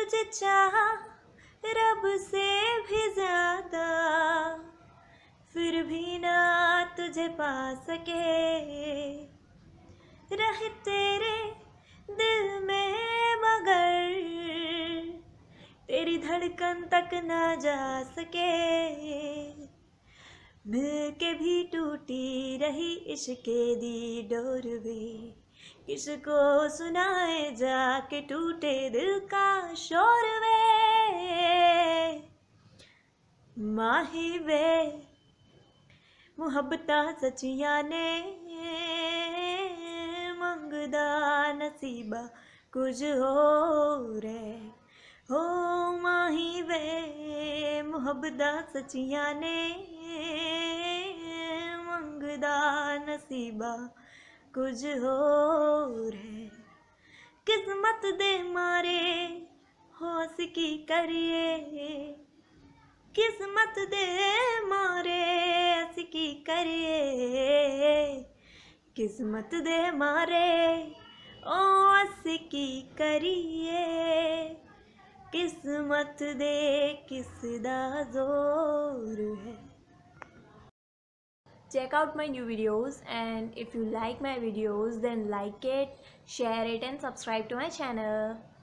तुझे चाहा रब से भी ज्यादा, फिर भी ना तुझे पा सके। रहे तेरे दिल में मगर तेरी धड़कन तक ना जा सके। मिल के भी टूटी रही इश्क़ दी डोर वे, किसको सुनाए जाके टूटे दिल का शोर वे। माही वे मुहब्बतां सच्चियां ने मंगदा नसीबा कुछ होर है। हो माही वे मुहब्बतां सच्चियां ने मंगदा नसीबा कुछ होर है। किस्मत दे मारे होश की करिए, किस्मत दे मारे अस की करिए। किस्मत दे मारे ओ अस की करिए। किस्मत दे किसदा जोर है। Check out my new videos, and if you like my videos then like it, share it and subscribe to my channel.